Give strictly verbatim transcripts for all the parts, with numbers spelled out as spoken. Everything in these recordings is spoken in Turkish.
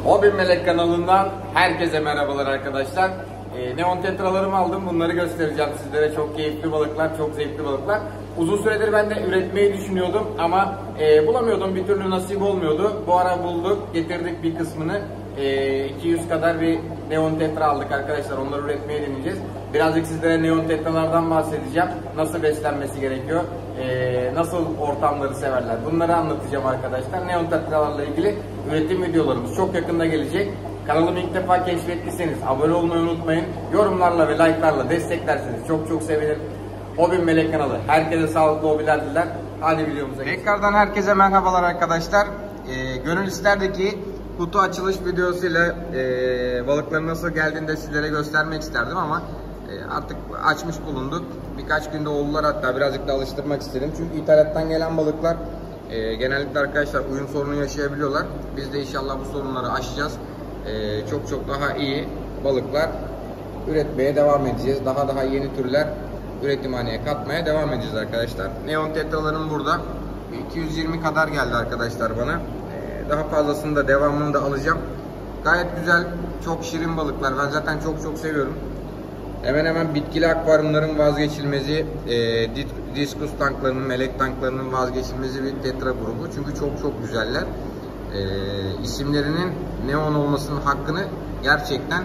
Hobi Melek kanalından herkese merhabalar arkadaşlar. E, neon tetralarımı aldım. Bunları göstereceğim sizlere. Çok keyifli balıklar, çok zevkli balıklar. Uzun süredir ben de üretmeyi düşünüyordum ama e, bulamıyordum. Bir türlü nasip olmuyordu. Bu ara bulduk, getirdik bir kısmını. E, iki yüz kadar bir neon tetra aldık arkadaşlar. Onları üretmeye deneyeceğiz. Birazcık sizlere neon tetralardan bahsedeceğim. Nasıl beslenmesi gerekiyor? E, nasıl ortamları severler? Bunları anlatacağım arkadaşlar. Neon tetralarla ilgili üretim videolarımız çok yakında gelecek. Kanalımı ilk defa keşfettiyseniz abone olmayı unutmayın. Yorumlarla ve like'larla desteklerseniz çok çok sevinirim. Hobi Melek kanalı. Herkese sağlıklı hobiler diler. Hadi videomuza geçelim. Tekrardan herkese merhabalar arkadaşlar. Ee, gönül isterdi ki kutu açılış videosuyla e, balıkların nasıl geldiğini de sizlere göstermek isterdim ama e, artık açmış bulunduk. Birkaç günde oldular, hatta birazcık da alıştırmak istedim. Çünkü ithalattan gelen balıklar e, genellikle arkadaşlar uyum sorunu yaşayabiliyorlar. Biz de inşallah bu sorunları aşacağız. E, çok çok daha iyi balıklar üretmeye devam edeceğiz. Daha daha yeni türler üretimhaneye katmaya devam edeceğiz arkadaşlar. Neon tetralarım burada. iki yüz yirmi kadar geldi arkadaşlar bana. Ee, daha fazlasını da devamını da alacağım. Gayet güzel, çok şirin balıklar. Ben zaten çok çok seviyorum. Hemen hemen bitkili akvaryumların vazgeçilmezi, e, diskus tanklarının, melek tanklarının vazgeçilmezi bir tetra grubu. Çünkü çok çok güzeller. E, isimlerinin neon olmasının hakkını gerçekten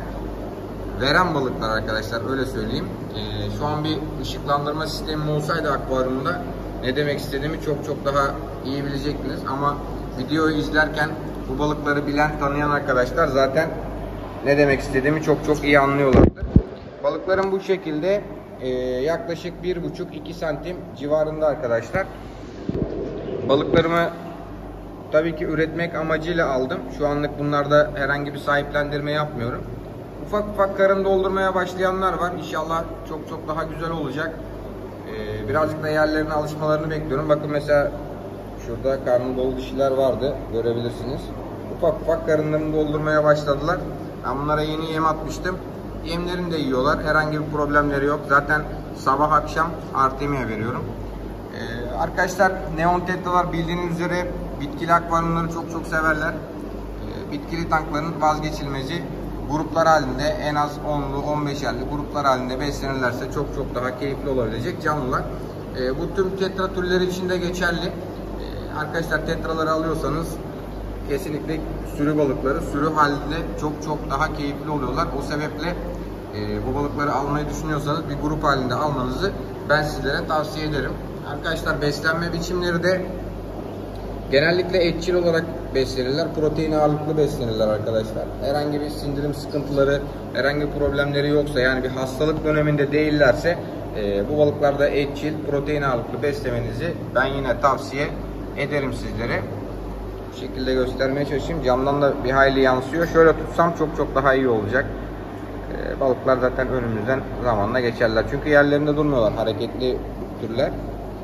veren balıklar arkadaşlar, öyle söyleyeyim. Ee, şu an bir ışıklandırma sistemi olsaydı akvaryumda ne demek istediğimi çok çok daha iyi bilecektiniz. Ama videoyu izlerken bu balıkları bilen, tanıyan arkadaşlar zaten ne demek istediğimi çok çok iyi anlıyorlardır. Balıklarım bu şekilde e, yaklaşık bir buçuk iki santim civarında arkadaşlar. Balıklarımı tabii ki üretmek amacıyla aldım. Şu anlık bunlarda herhangi bir sahiplendirme yapmıyorum. Ufak ufak karın doldurmaya başlayanlar var. İnşallah çok çok daha güzel olacak. Ee, birazcık da yerlerine alışmalarını bekliyorum. Bakın mesela şurada karnı dolu dişiler vardı. Görebilirsiniz. Ufak ufak karınlarını doldurmaya başladılar. Ben bunlara yeni yem atmıştım. Yemlerini de yiyorlar. Herhangi bir problemleri yok. Zaten sabah akşam artı yemeğe veriyorum. Ee, arkadaşlar neon tetralar bildiğiniz üzere bitkili akvaryumları çok çok severler. Ee, bitkili tankların vazgeçilmezi. Gruplar halinde en az onlu on beşerli gruplar halinde beslenirlerse çok çok daha keyifli olabilecek canlılar. E, bu tüm tetra türleri için de geçerli. E, arkadaşlar tetraları alıyorsanız kesinlikle sürü balıkları sürü halinde çok çok daha keyifli oluyorlar. O sebeple e, bu balıkları almayı düşünüyorsanız bir grup halinde almanızı ben sizlere tavsiye ederim. Arkadaşlar beslenme biçimleri de genellikle etçil olarak beslenirler. Protein ağırlıklı beslenirler arkadaşlar. Herhangi bir sindirim sıkıntıları, herhangi bir problemleri yoksa, yani bir hastalık döneminde değillerse e, bu balıklarda etçil, protein ağırlıklı beslemenizi ben yine tavsiye ederim sizlere. Bu şekilde göstermeye çalışayım. Camdan da bir hayli yansıyor. Şöyle tutsam çok çok daha iyi olacak. E, balıklar zaten önümüzden zamanla geçerler. Çünkü yerlerinde durmuyorlar. Hareketli türler.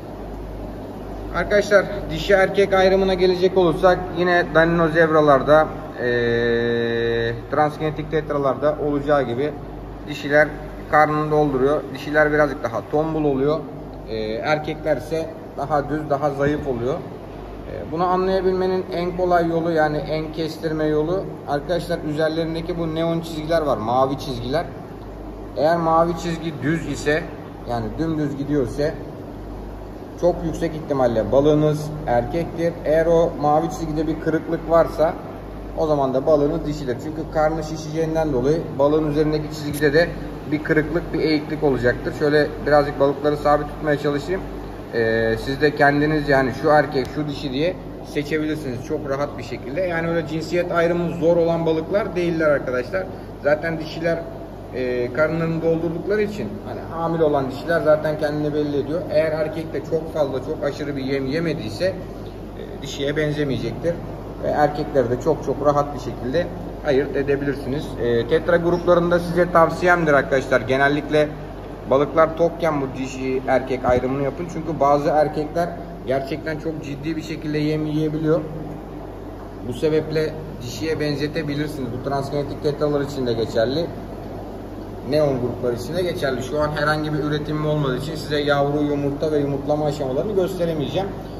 Arkadaşlar dişi erkek ayrımına gelecek olursak yine danino zebralarda, e, transgenetik tetralarda olacağı gibi dişiler karnını dolduruyor. Dişiler birazcık daha tombul oluyor. E, erkekler ise daha düz, daha zayıf oluyor. E, bunu anlayabilmenin en kolay yolu, yani en kestirme yolu arkadaşlar, üzerlerindeki bu neon çizgiler var, mavi çizgiler. Eğer mavi çizgi düz ise, yani dümdüz gidiyorsa çok yüksek ihtimalle balığınız erkektir. Eğer o mavi çizgide bir kırıklık varsa o zaman da balığınız dişidir. Çünkü karnı şişeceğinden dolayı balığın üzerindeki çizgide de bir kırıklık, bir eğiklik olacaktır. Şöyle birazcık balıkları sabit tutmaya çalışayım. Ee, siz de kendiniz, yani şu erkek, şu dişi diye seçebilirsiniz çok rahat bir şekilde. Yani öyle cinsiyet ayrımı zor olan balıklar değiller arkadaşlar. Zaten dişiler E, karınlarını doldurdukları için, hani hamile olan dişiler zaten kendini belli ediyor. Eğer erkek de çok fazla, çok aşırı bir yem yemediyse e, dişiye benzemeyecektir. Ve erkekleri de çok çok rahat bir şekilde ayırt edebilirsiniz. E, tetra gruplarında size tavsiyemdir arkadaşlar. Genellikle balıklar tokken bu dişi erkek ayrımını yapın. Çünkü bazı erkekler gerçekten çok ciddi bir şekilde yem yiyebiliyor. Bu sebeple dişiye benzetebilirsiniz. Bu transgenetik tetralar için de geçerli. Neon grupları için de geçerli. Şu an herhangi bir üretimim olmadığı için size yavru, yumurta ve yumurtlama aşamalarını gösteremeyeceğim.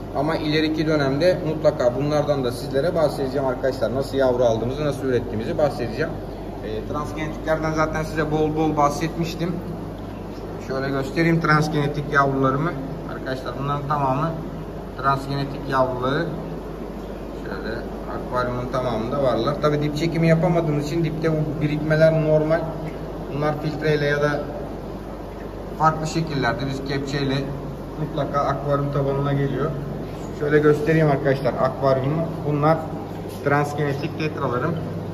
Ama ileriki dönemde mutlaka bunlardan da sizlere bahsedeceğim arkadaşlar. Nasıl yavru aldığımızı, nasıl ürettiğimizi bahsedeceğim. E, transgenetiklerden zaten size bol bol bahsetmiştim. Şöyle göstereyim transgenetik yavrularımı. Arkadaşlar bunların tamamı transgenetik yavruları. Şöyle akvaryumun tamamında varlar. Tabi dip çekimi yapamadığımız için dipte bu birikmeler normal. Bunlar filtreyle ya da farklı şekillerde biz kepçeyle mutlaka akvaryum tabanına geliyor. Şöyle göstereyim arkadaşlar akvaryumu. Bunlar transgenetik tetralarım.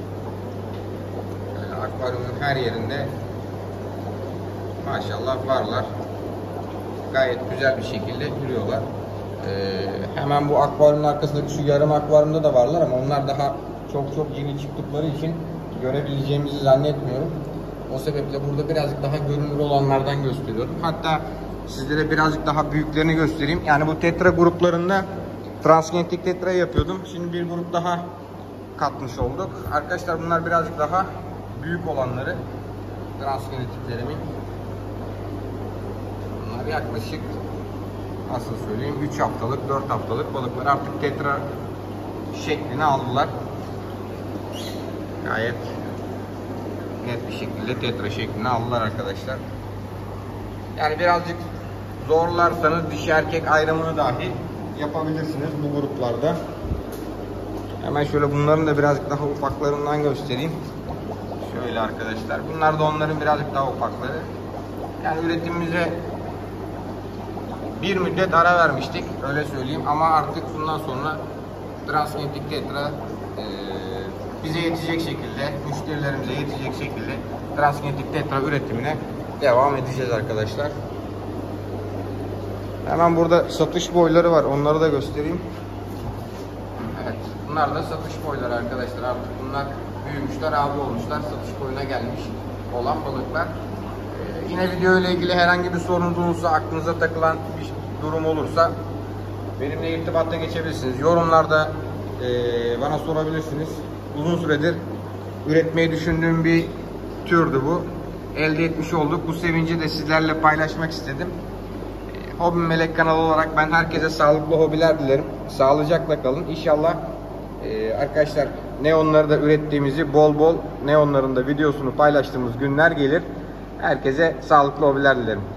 Yani akvaryumun her yerinde maşallah varlar. Gayet güzel bir şekilde duruyorlar. Ee, hemen bu akvaryumun arkasındaki şu yarım akvaryumda da varlar ama onlar daha çok çok yeni çıktıkları için görebileceğimizi zannetmiyorum. O sebeple burada birazcık daha görünür olanlardan gösteriyorum. Hatta sizlere birazcık daha büyüklerini göstereyim. Yani bu tetra gruplarında transgenetik tetra yapıyordum. Şimdi bir grup daha katmış olduk. Arkadaşlar bunlar birazcık daha büyük olanları transgenetiklerimin. Bunlar yaklaşık nasıl söyleyeyim üç haftalık dört haftalık balıklar artık tetra şeklini aldılar. Gayet net bir şekilde tetra şeklini aldılar arkadaşlar. Yani birazcık zorlarsanız dişi erkek ayrımını dahi yapabilirsiniz bu gruplarda. Hemen şöyle bunların da birazcık daha ufaklarından göstereyim. Şöyle arkadaşlar. Bunlar da onların birazcık daha ufakları. Yani üretimimize bir müddet ara vermiştik. Öyle söyleyeyim. Ama artık bundan sonra transgenetik tetra e, bize yetecek şekilde, müşterilerimize yetecek şekilde transgenetik tetra üretimine devam edeceğiz arkadaşlar. Hemen burada satış boyları var. Onları da göstereyim. Evet. Bunlar da satış boyları arkadaşlar. Artık bunlar büyümüşler, abi olmuşlar. Satış boyuna gelmiş olan balıklar. Ee, yine video ile ilgili herhangi bir sorunuz olursa, aklınıza takılan bir durum olursa benimle irtibata geçebilirsiniz. Yorumlarda e, bana sorabilirsiniz. Uzun süredir üretmeyi düşündüğüm bir türdü bu. Elde etmiş olduk. Bu sevinci de sizlerle paylaşmak istedim. Hobi Melek kanalı olarak ben herkese sağlıklı hobiler dilerim. Sağlıcakla kalın. İnşallah e, arkadaşlar neonları da ürettiğimizi, bol bol neonların da videosunu paylaştığımız günler gelir. Herkese sağlıklı hobiler dilerim.